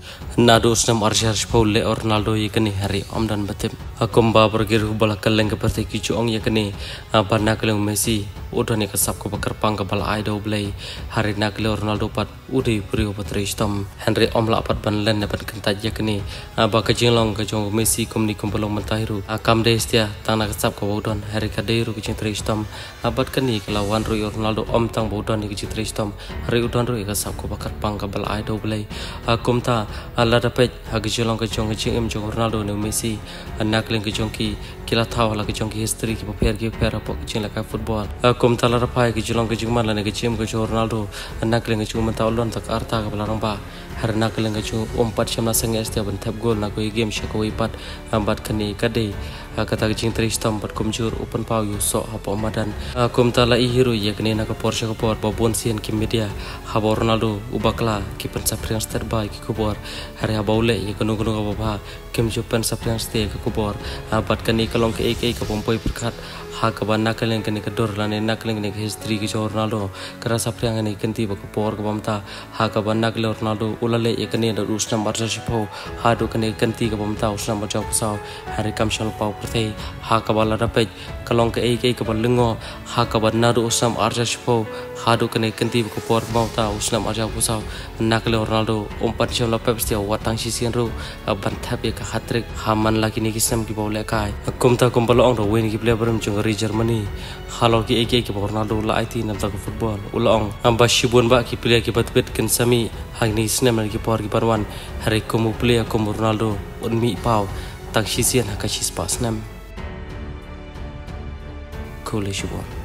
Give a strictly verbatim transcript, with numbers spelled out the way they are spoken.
nado snam arjar Paul le Ronaldo yakni hari omdan batim akum ba bergir bola kaleng seperti kicuong yakni barna kaleng Messi udah nih kesap ko bakar pang ke bala ai do blay hari nak le Ronaldo pat udai brio patri stom Henry omla pat ban len dapat kentaj yakni ba kajing long kajong Messi kum ni kum belong mentahiru akam de stia tang nak kesap ko udon hari kadairu kajing tri stom abat kani kelawan Rui Ronaldo om tang udon ni kajing tri stom hari udon Rui kesap ko bakar pang ke bala ai do blay akum ta ala dapat hagi jolong kajong kajing em jong Ronaldo ni Messi anak leng kajong ki kila tahu lah kajong ki history ki paper ki paper apa kajing lah football kum tala rapai ki jolong kajing man lane kajing kajong Ronaldo anak leng kajong mentau lon tak arta ke belarang ba har nak leng kajong empat syamna sangai setiap bentap gol nak koi game syako ipat ambat kani kadai kata kajing tristom bat kumjur open pau yu so apa madan kum tala i hero yakni nak Porsche ko por babon sian ki media habo Ronaldo ubakla ki pen sapriang terbaik ki kubor hari habaule ya kanu kanu ka ba kim jupen sapriang ste ka kubor bat kani kalong ke ek ek pompoi berkat ha ka ban nakaleng kani ka dor lane nakaleng ni history ki Ronaldo kara sapriang ni kenti ba kubor ka bamta ha ka ban nakle Ronaldo ulale yakni da usna marja shipo ha do kani kenti ka bamta usna marja pusau hari kam shal pau prthei ha ka bala rapej kalong ke ek ek ka balengo ha ka ban nadu usam arja shipo ha do kani kenti ba kubor bamta usna marja pusau nakle Ronaldo umpat shal pep stia watang sisian ru ban thap ka hatrik haman lagi ni kisam ki bole kai kum ta kum balong ro wen ki player berum chung Germany halor ki ek ek Ronaldo la it nam ta football ulong amba shibun ba ki player ki batbet ken sami hagni snem ki por ki parwan hari kum player kum Ronaldo un mi pau tak sisian ka sis pas nam kole shibun